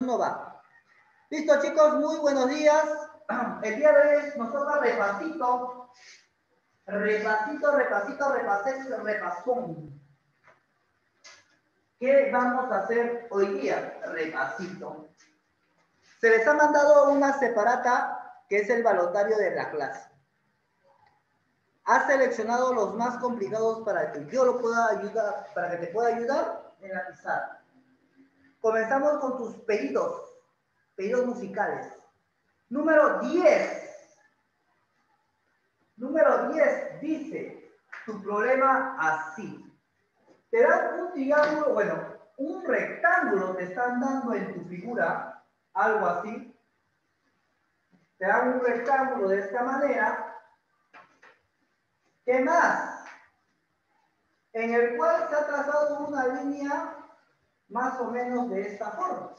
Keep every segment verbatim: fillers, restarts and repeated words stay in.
no va. Listo, chicos, muy buenos días. El día de hoy nos toca repasito. Repasito, repasito, repasito, repasón. ¿Qué vamos a hacer hoy día? Repasito. Se les ha mandado una separata que es el balotario de la clase. Ha seleccionado los más complicados para que yo lo pueda ayudar, para que te pueda ayudar en la pizarra. Comenzamos con tus pedidos, pedidos musicales. Número diez. Número diez dice tu problema así. Te dan un triángulo, bueno, un rectángulo te están dando en tu figura, algo así. Te dan un rectángulo de esta manera. ¿Qué más? En el cual se ha trazado una línea más o menos de esta forma.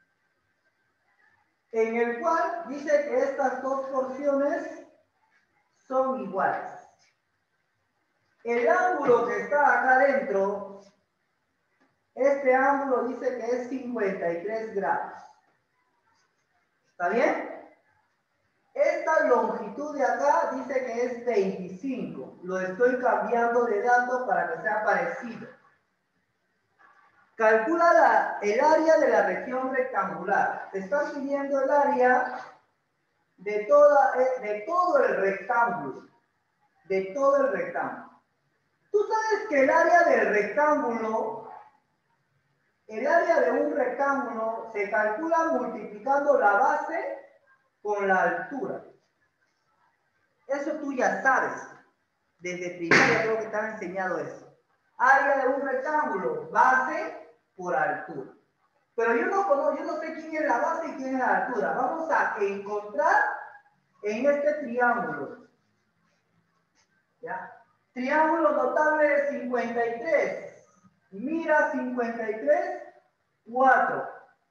En el cual dice que estas dos porciones son iguales. El ángulo que está acá adentro, este ángulo dice que es cincuenta y tres grados. ¿Está bien? Esta longitud de acá dice que es veinticinco. Lo estoy cambiando de dato para que sea parecido. Calcula la, el área de la región rectangular. Te están pidiendo el área de, toda, de todo el rectángulo. De todo el rectángulo. Tú sabes que el área del rectángulo, el área de un rectángulo se calcula multiplicando la base con la altura. Eso tú ya sabes. Desde primaria creo que te han enseñado eso. Área de un rectángulo, base por altura. Pero yo no conozco, yo no sé quién es la base y quién es la altura. Vamos a encontrar en este triángulo. ¿Ya? Triángulo notable de cincuenta y tres. Mira cincuenta y tres, cuatro.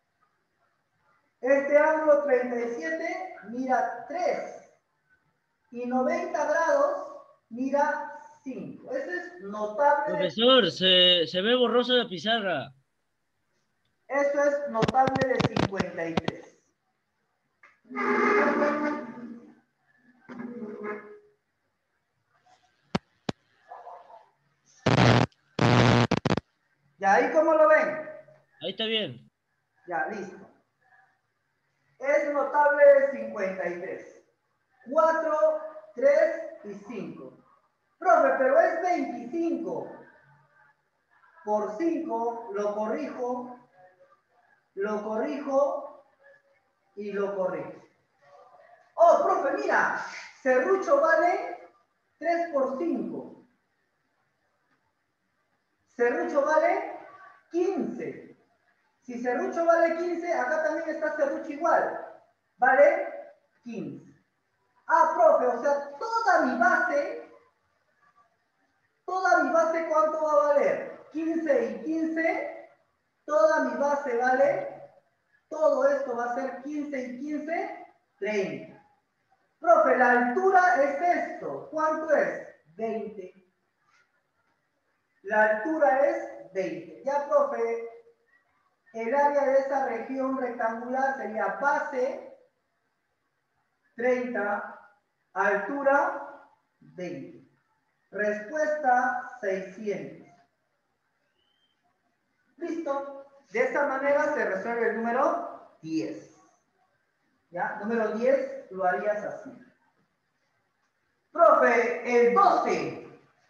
Este ángulo treinta y siete, mira tres. Y noventa grados, mira cinco. Ese es notable. Profesor, se, se ve borroso la pizarra. Eso es notable de cincuenta y tres. ¿Ya ahí cómo lo ven? Ahí está bien. Ya, listo. Es notable de cincuenta y tres. cuatro, tres y cinco. Profe, pero es veinticinco. Por cinco lo corrijo, lo corrijo y lo corrijo. Oh, profe, mira, serrucho vale tres por cinco. Serrucho vale quince. Si serrucho vale quince, acá también está serrucho igual. Vale quince. Ah, profe, o sea, toda mi base, toda mi base, ¿cuánto va a valer? quince y quince, toda mi base vale, todo esto va a ser quince y quince, treinta. Profe, la altura es esto. ¿Cuánto es? veinte. La altura es veinte. Ya, profe, el área de esa región rectangular sería base treinta, altura veinte. Respuesta seiscientos. Listo. De esta manera se resuelve el número diez. ¿Ya? Número diez lo harías así. Profe, el doce.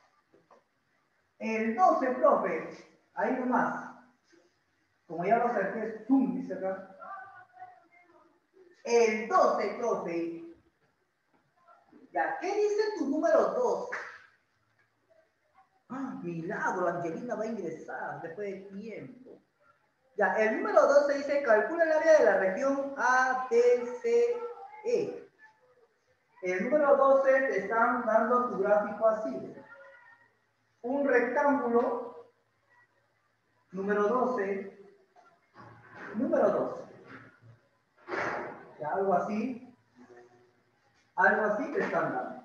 El doce, profe. Ahí nomás. Como ya lo acerqué, zoom, dice acá. El doce, profe. Ya, ¿qué dice tu número dos? Ah, milagro, Angelina va a ingresar después de tiempo. Ya, el número doce dice, calcula el área de la región A, B, C, E. El número doce te están dando tu gráfico así. Un rectángulo, número doce, número doce. Ya, algo así, algo así te están dando.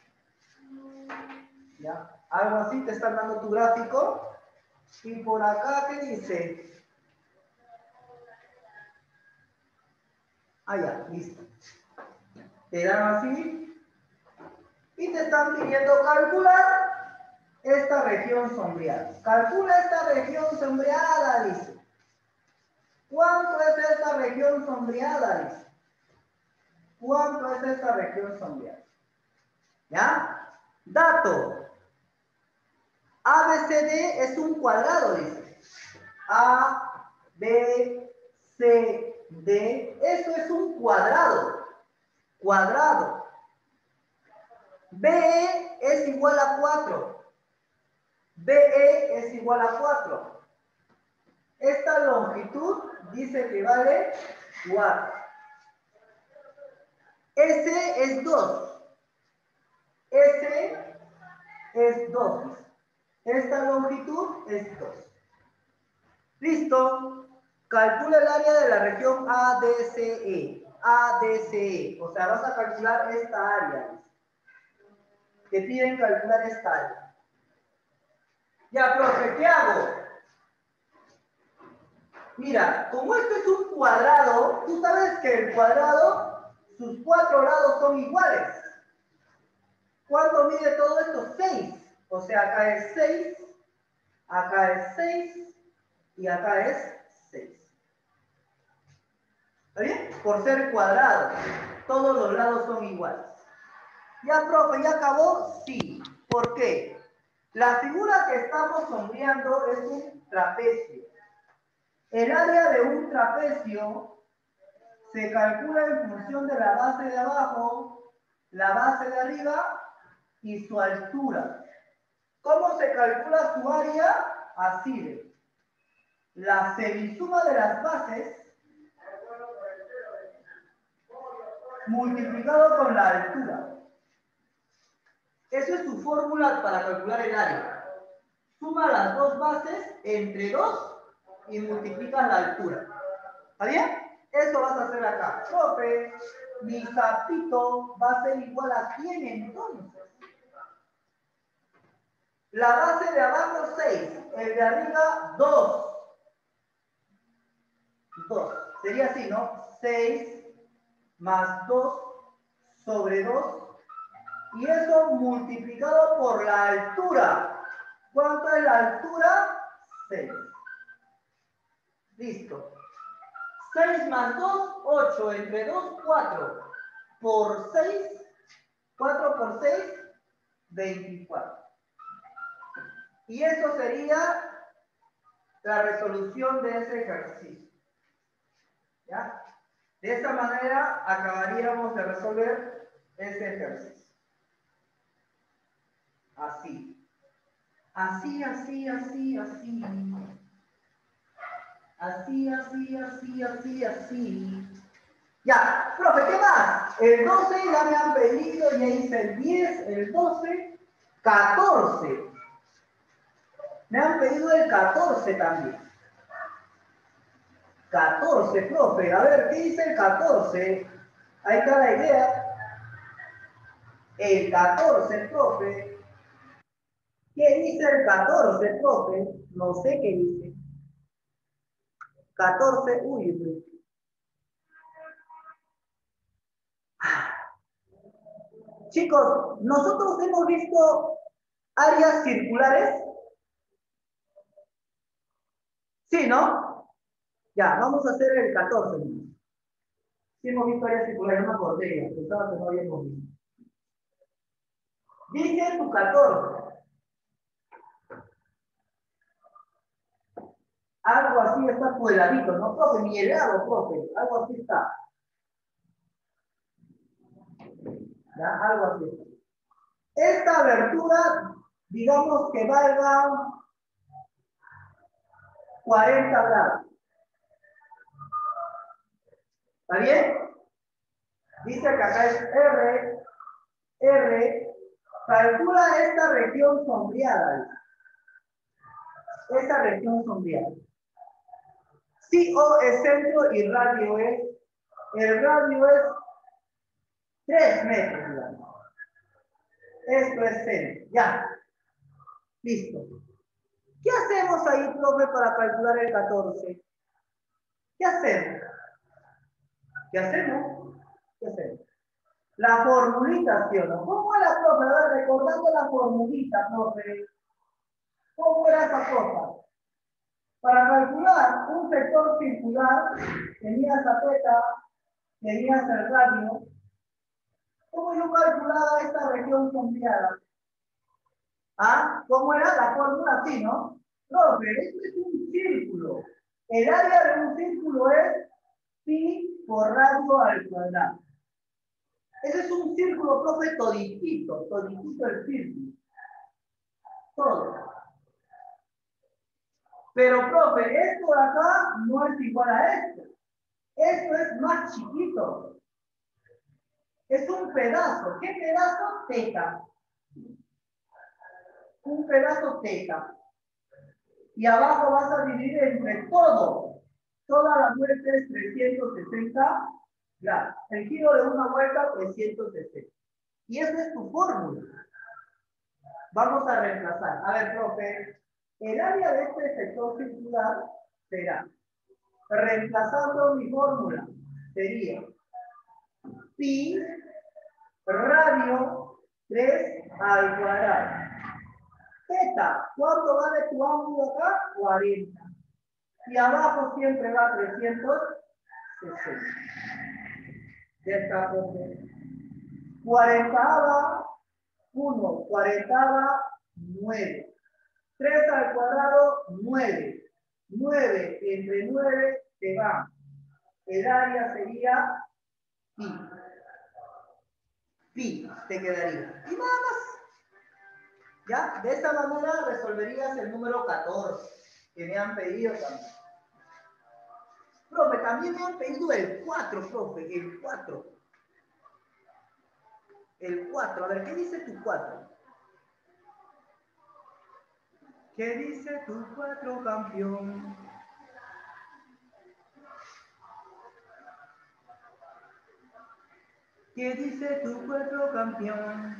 Ya, algo así te están dando tu gráfico. Y por acá, ¿qué dice? Ah, ya, listo. Te dan así y te están pidiendo calcular esta región sombreada. Calcula esta región sombreada, dice. ¿Cuánto es esta región sombreada? Dice. ¿Cuánto es esta región sombreada? ¿Ya? Dato. A B C D es un cuadrado, dice. A, B, C, D. Eso es un cuadrado. Cuadrado. B E es igual a cuatro. B E es igual a cuatro. Esta longitud dice que vale cuatro. S es dos. S es dos. Esta longitud es dos. Listo. Calcula el área de la región A D C E. A D C E. O sea, vas a calcular esta área. Te piden calcular esta área. Ya, profe, ¿qué hago? Mira, como esto es un cuadrado, tú sabes que el cuadrado, sus cuatro lados son iguales. ¿Cuánto mide todo esto? seis. O sea, acá es seis, acá es seis y acá es seis. ¿Está bien? Por ser cuadrado, todos los lados son iguales. ¿Ya, profe, ya acabó? Sí. ¿Por qué? La figura que estamos sombreando es un trapecio. El área de un trapecio se calcula en función de la base de abajo, la base de arriba y su altura. ¿Cómo se calcula su área? Así de. La semisuma de las bases multiplicado con la altura. Esa es su fórmula para calcular el área. Suma las dos bases entre dos y multiplicas la altura. ¿Está bien? Eso vas a hacer acá. Profe, mi sapito va a ser igual a quién entonces. La base de abajo seis, el de arriba dos. dos. Sería así, ¿no? seis más dos sobre dos. Y eso multiplicado por la altura. ¿Cuánto es la altura? seis. Listo. seis más dos, ocho. Entre dos, cuatro. Por seis, cuatro por seis, veinticuatro. Y eso sería la resolución de ese ejercicio. ¿Ya? De esta manera acabaríamos de resolver ese ejercicio. Así. Así, así, así, así. Así, así, así, así, así. Ya, profe, ¿qué más? El doce ya me han pedido, ya hice el diez, el doce, catorce. Me han pedido el catorce también. catorce, profe. A ver, ¿qué dice el catorce? Ahí está la idea. El catorce, profe. ¿Qué dice el catorce, profe? No sé qué dice. catorce, uy, uy. Chicos, nosotros hemos visto áreas circulares. Sí, ¿no? Ya, vamos a hacer el catorce. Sí hemos visto áreas circulares, no me acordé, pensaba que no habíamos visto. Dice tu catorce. Algo así está por el ladito, ¿no, profe? Mi helado, profe. Algo así está. ¿Ya? Algo así. Esta abertura, digamos que valga cuarenta grados. ¿Está bien? Dice que acá es R, R. Calcula esta región sombreada. Esta región sombreada. Si O es centro y radio es, el radio es tres metros, digamos. Esto es centro. Ya. Listo. ¿Qué hacemos ahí, profe, para calcular el catorce? ¿Qué hacemos? ¿Qué hacemos? ¿Qué hacemos? La formulita, ¿sí o no? ¿Cómo era, profe? A ver, recordando la formulita, profe. ¿Cómo era esa cosa? Para calcular un sector circular, tenías la teta, tenías el radio. ¿Cómo yo calculaba esta región sombreada? ¿Ah? ¿Cómo era la fórmula? Así, ¿no? Profe, esto es un círculo. El área de un círculo es pi por radio al cuadrado. Ese es un círculo, profe, toditito, toditito el círculo. Todo. Pero, profe, esto de acá no es igual a esto. Esto es más chiquito. Es un pedazo. ¿Qué pedazo? Teta. Un pedazo teta. Y abajo vas a dividir entre todo. Toda la vuelta es trescientos sesenta grados. El giro de una vuelta, trescientos sesenta. Y esa es tu fórmula. Vamos a reemplazar. A ver, profe, el área de este sector circular será, reemplazando mi fórmula, sería pi radio tres al cuadrado. Teta, ¿cuánto vale tu ángulo acá? cuarenta. Y abajo siempre va trescientos sesenta. Ya está, profe. Cuarentava, uno, cuarentava, nueve. tres al cuadrado, nueve. nueve entre nueve te va. El área sería pi. Pi te quedaría. Y nada más. ¿Ya? De esta manera resolverías el número catorce que me han pedido también. Profe, también me han pedido el cuatro, profe, el cuatro. El cuatro, a ver, ¿qué dice tu cuatro? ¿Qué dice tu cuatro, campeón? ¿Qué dice tu cuatro, campeón?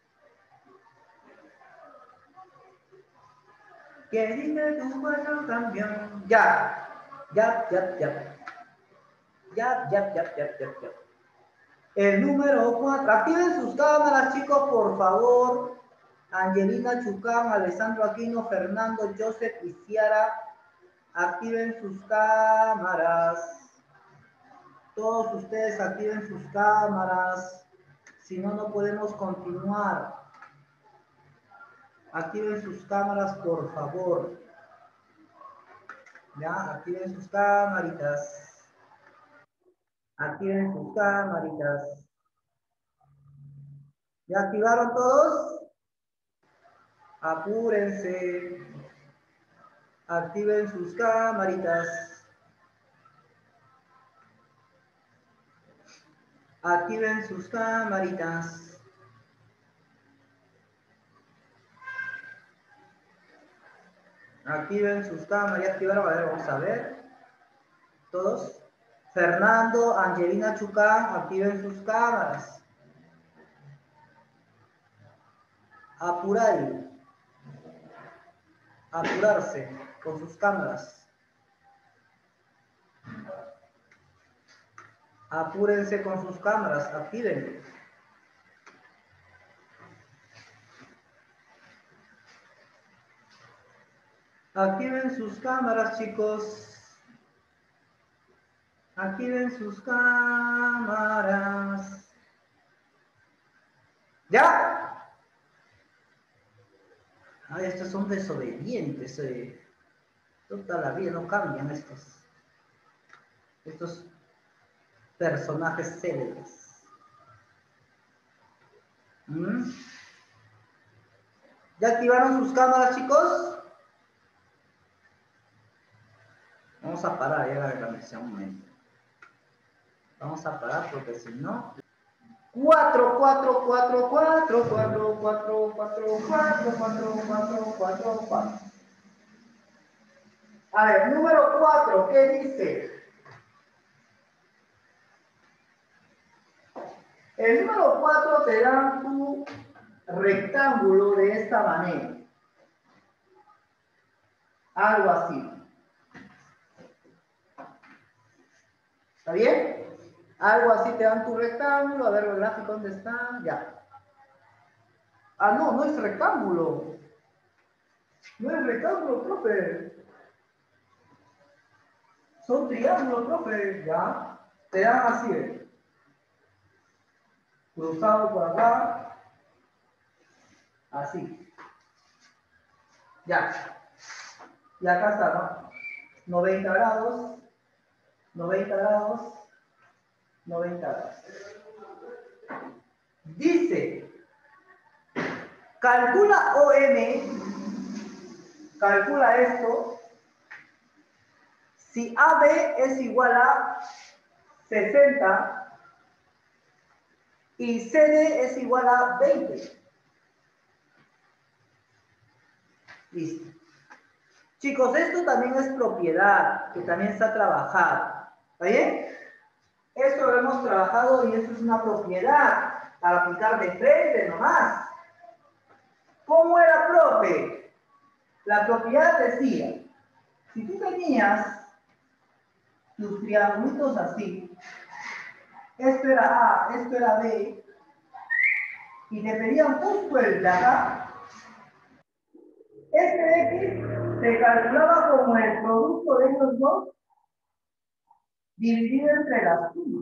¿Qué dice tu cuatro, campeón? Ya, ya, ya, ya. Ya, ya, ya, ya, ya, ya. El número cuatro. Activen sus cámaras, chicos, por favor. Angelina Chucán, Alessandro Aquino, Fernando, Joseph y Ciara. Activen sus cámaras. Todos ustedes activen sus cámaras. Si no, no podemos continuar. Activen sus cámaras, por favor. Ya, activen sus camaritas. Activen sus camaritas. ¿Ya activaron todos? Apúrense. Activen sus camaritas. Activen sus camaritas. Activen sus cámaras. ¿Ya activaron? A ver, vamos a ver. Todos. Fernando, Angelina Chucán, activen sus cámaras. Apurar. Apurarse con sus cámaras. Apúrense con sus cámaras. Activen. Activen sus cámaras, chicos. Activen sus cámaras. ¿Ya? Ay, estos son desobedientes. Eh. Toda la vida no cambian estos. Estos personajes célebres. ¿Mm? ¿Ya activaron sus cámaras, chicos? Vamos a parar ya la transmisión un momento. Vamos a parar porque si no... cuatro, cuatro, cuatro, cuatro, cuatro, cuatro, cuatro, cuatro, cuatro, cuatro, cuatro, cuatro. A ver, número cuatro, ¿qué dice? El número cuatro te da tu rectángulo de esta manera. Algo así. ¿Está bien? Algo así te dan tu rectángulo. A ver el gráfico, ¿dónde está? Ya. Ah, no, no es rectángulo. No es rectángulo, profe. Son triángulos, profe. Ya. Te dan así, ¿eh? Cruzado por acá. Así. Ya. Y acá está, ¿no? noventa grados. noventa grados. noventa grados. Dice, calcula O M, calcula esto, si A B es igual a sesenta y C D es igual a veinte. Listo. Chicos, esto también es propiedad, que también está trabajado. ¿Está bien? Esto lo hemos trabajado y esto es una propiedad para aplicar de frente nomás. ¿Cómo era, profe? La propiedad decía, si tú tenías tus triangulitos así, esto era A, esto era B, y te pedían justo el de acá, este X se calculaba como el producto de estos dos dividido entre las sumas.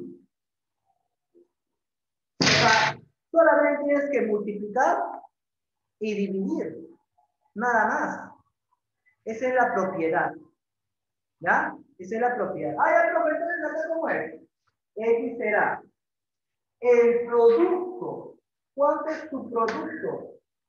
O sea, solamente tienes que multiplicar y dividir, nada más. Esa es la propiedad. ¿Ya? Esa es la propiedad. Ah, ya, profe, entonces acá cómo es. X será el producto. ¿Cuánto es tu producto?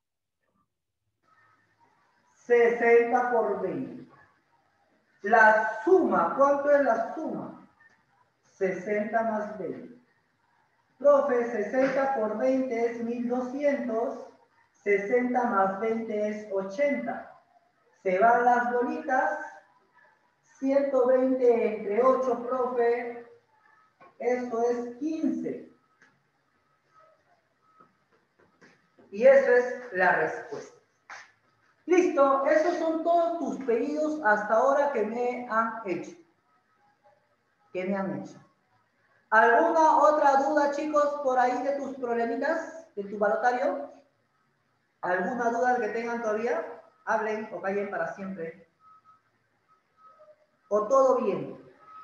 sesenta por veinte. La suma, ¿cuánto es la suma? sesenta más veinte. Profe, sesenta por veinte es mil doscientos. sesenta más veinte es ochenta. Se van las bolitas. ciento veinte entre ocho, profe. Esto es quince. Y eso es la respuesta. Listo, esos son todos tus pedidos hasta ahora que me han hecho. Que me han hecho. ¿Alguna otra duda, chicos, por ahí de tus problemitas, de tu balotario? ¿Alguna duda que tengan todavía? Hablen o callen para siempre. ¿O todo bien?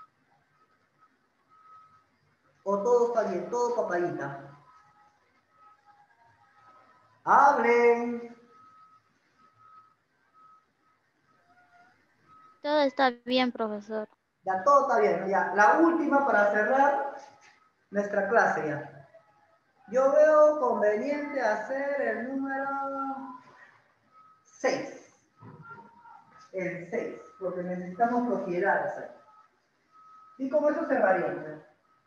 ¿O todo está bien? ¿Todo papadita? Hablen. Todo está bien, profesor. Ya todo está bien, ya. La última para cerrar nuestra clase ya. Yo veo conveniente hacer el número seis. El seis, porque necesitamos propiedades ahí. Y como eso cerraría.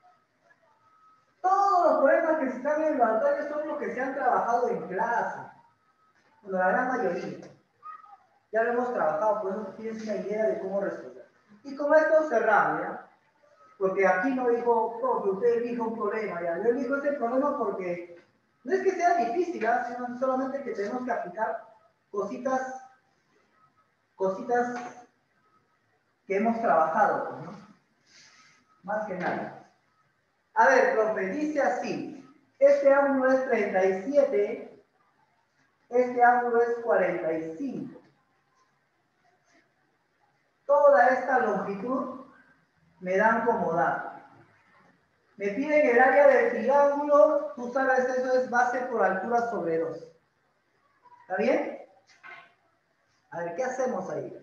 Todos los problemas que se están en el laboratorio son los que se han trabajado en clase. Bueno, la gran mayoría. Ya lo hemos trabajado, por eso tienes una idea de cómo resolver. Y con esto cerramos, ¿ya? Porque aquí no dijo, profe, usted dijo un problema, ¿ya? Yo digo ese problema porque no es que sea difícil, ¿ya? Sino solamente que tenemos que aplicar cositas, cositas que hemos trabajado, ¿no? Más que nada. A ver, profe, dice así, este ángulo es treinta y siete, este ángulo es cuarenta y cinco. Toda esta longitud me dan como dato. Me piden el área del triángulo, tú sabes, eso es base por altura sobre dos. ¿Está bien? A ver, ¿qué hacemos ahí?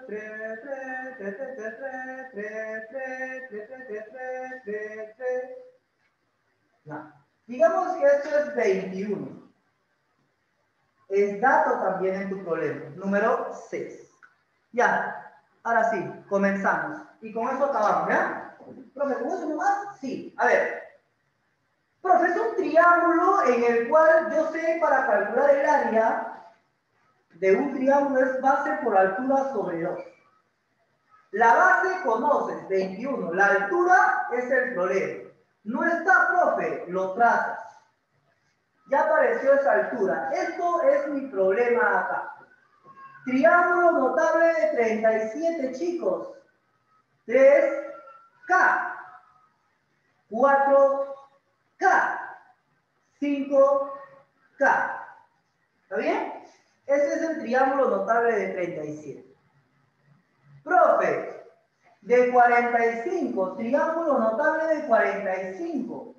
No. Digamos que esto es veintiuno. Es dato también en tu problema. Número seis. Ya, ahora sí, comenzamos. Y con eso acabamos, ¿ya? Profe, ¿con eso nomás? Sí. A ver. Profe, es un triángulo en el cual yo sé para calcular el área de un triángulo es base por altura sobre dos. La base conoces, veintiuno. La altura es el problema. No está, profe, lo trazas. Ya apareció esa altura. Esto es mi problema acá. Triángulo notable de treinta y siete, chicos. tres K. cuatro K, cinco K. ¿Está bien? Ese es el triángulo notable de treinta y siete. Profe, de cuarenta y cinco, triángulo notable de cuarenta y cinco.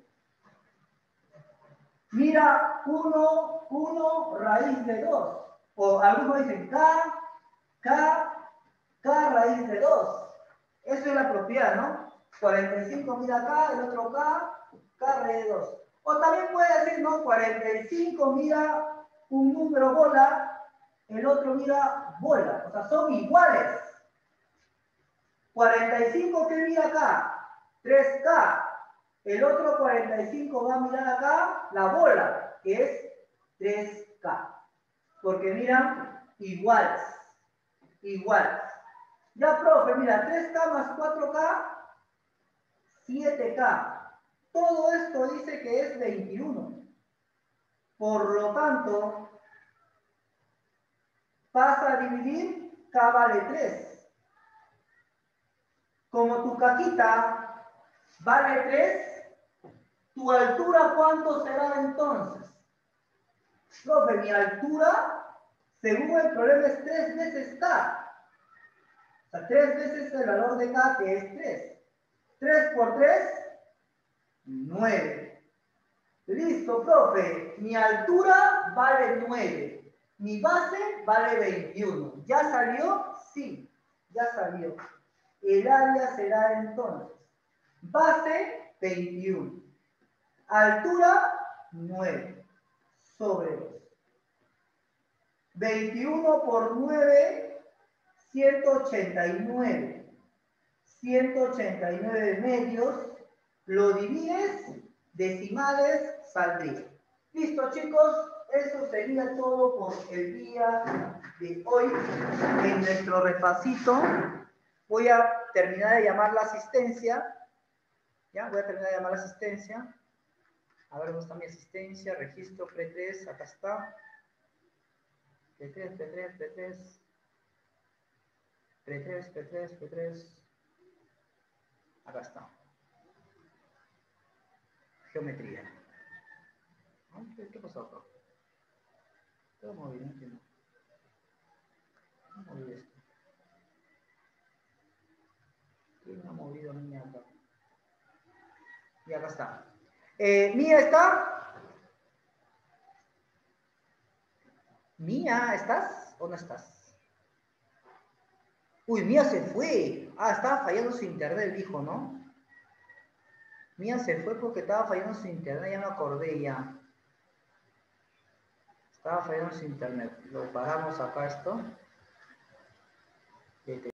Mira, uno, uno raíz de dos. O algunos dicen K, K, K raíz de dos. Eso es la propiedad, ¿no? cuarenta y cinco mira acá, el otro K, K raíz de dos. O también puede decir, ¿no? cuarenta y cinco mira un número bola, el otro mira bola. O sea, son iguales. cuarenta y cinco que mira acá, tres K. El otro cuarenta y cinco va a mirar acá la bola, que es tres K. Porque miran iguales. Iguales. Ya, profe, mira, tres K más cuatro K, siete K. Todo esto dice que es veintiuno. Por lo tanto, pasa a dividir, K vale tres. Como tu cajita vale tres, ¿tu altura cuánto será entonces? Profe, mi altura, según el problema, es tres veces K. O sea, tres veces el valor de K, que es tres. tres por tres, nueve. Listo, profe. Mi altura vale nueve. Mi base vale veintiuno. ¿Ya salió? Sí, ya salió. El área será entonces base veintiuno. Altura nueve sobre dos. veintiuno por nueve, ciento ochenta y nueve. ciento ochenta y nueve medios. Lo divides, decimales, saldría. Listo, chicos. Eso sería todo por el día de hoy. En nuestro repasito voy a terminar de llamar la asistencia. Ya, voy a terminar de llamar la asistencia. A ver, ¿dónde está mi asistencia? Registro P tres, acá está. P tres, P tres, P tres. P tres, P tres, P tres. Acá está. Geometría. ¿Qué, qué pasó acá? Todo movido, no entiendo. ¿Cómo moví esto? ¿Quién ha movido a mí acá? Y acá está. Eh, ¿Mía está? ¿Mía, estás o no estás? Uy, Mía se fue. Ah, estaba fallando su internet, dijo, ¿no? Mía se fue porque estaba fallando su internet, ya me acordé ya. Estaba fallando su internet. Lo paramos acá esto.